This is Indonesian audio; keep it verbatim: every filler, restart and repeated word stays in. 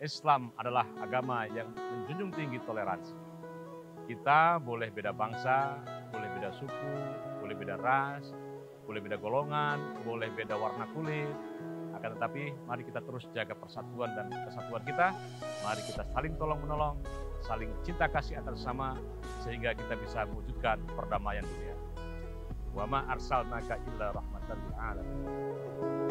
Islam adalah agama yang menjunjung tinggi toleransi. Kita boleh beda bangsa, boleh beda suku, boleh beda ras, boleh beda golongan, boleh beda warna kulit. Akan tetapi mari kita terus jaga persatuan dan kesatuan kita. Mari kita saling tolong-menolong, saling cinta kasih antar sesama, sehingga kita bisa mewujudkan perdamaian dunia. Wa ma arsalnaka illa rahmatan lil alamin.